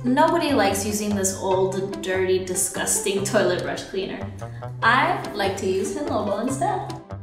Nobody likes using this old, dirty, disgusting toilet brush cleaner. I like to use Hinlo Bowl instead.